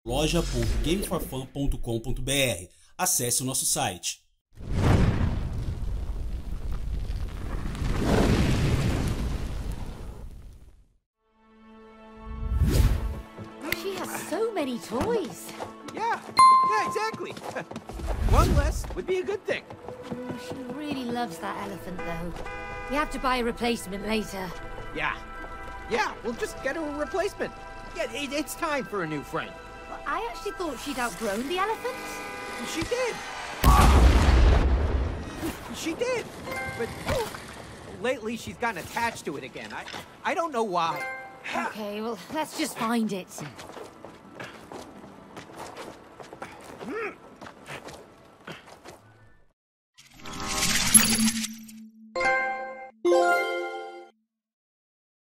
loja.gameforfun.com.br. Acesse o nosso site. She has so many toys. Yeah, exactly. One less would be a good thing. She really loves that elephant, though. We have to buy a replacement later. Yeah, we'll just get her a replacement. Yeah, it's time for a new friend. Well, I actually thought she'd outgrown the elephant. She did. She did. But lately she's gotten attached to it again. I don't know why. Okay, well, let's just find it.